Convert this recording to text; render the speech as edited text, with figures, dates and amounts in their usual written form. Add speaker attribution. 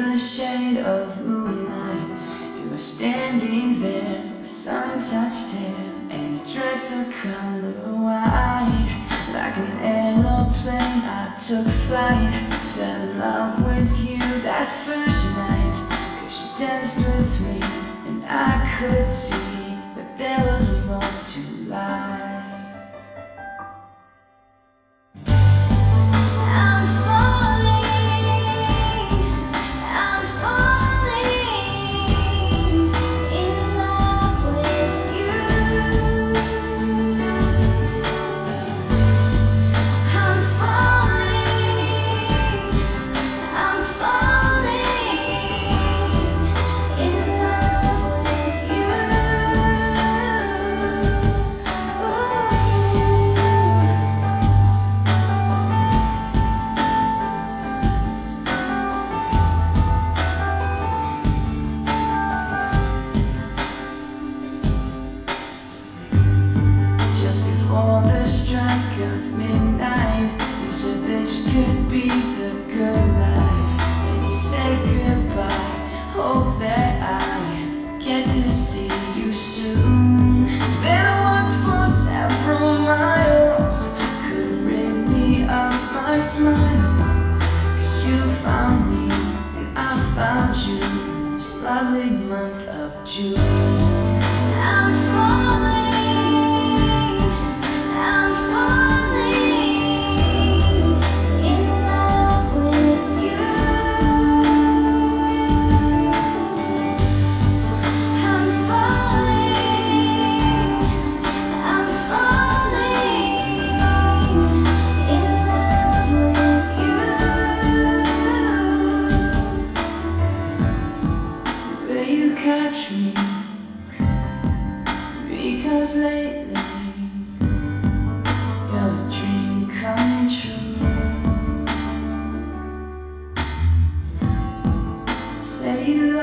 Speaker 1: the shade of moonlight, you were standing there, the sun touched hair, and a dress of color white. Like an aeroplane, I took flight. I fell in love with you that first night, 'cause you danced with me, and I could see that there was more to life. Before the strike of midnight, you said this could be the good life, and you said goodbye. Hope that I get to see you soon. Then I walked for several miles, couldn't rid me of my smile, 'cause you found me and I found you in this lovely month of June. I'm falling. Catch me, because lately you're a dream come true. Say you